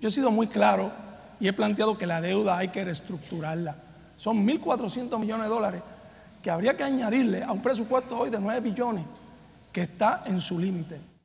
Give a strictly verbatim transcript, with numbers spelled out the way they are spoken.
Yo he sido muy claro y he planteado que la deuda hay que reestructurarla. Son mil cuatrocientos millones de dólares que habría que añadirle a un presupuesto hoy de nueve billones que está en su límite.